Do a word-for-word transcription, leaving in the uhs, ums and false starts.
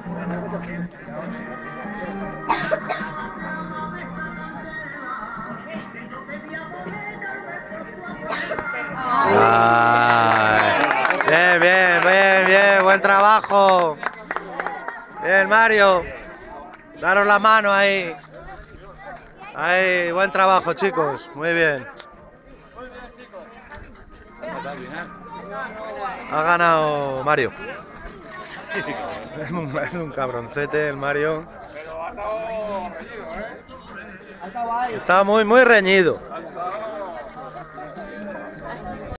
Ay. Bien, bien, bien, bien, buen trabajo. Bien, Mario. Daros la mano ahí. Ahí, buen trabajo, chicos. Muy bien. Ha ganado Mario. Es un, es un cabroncete el Mario. Está muy, muy reñido.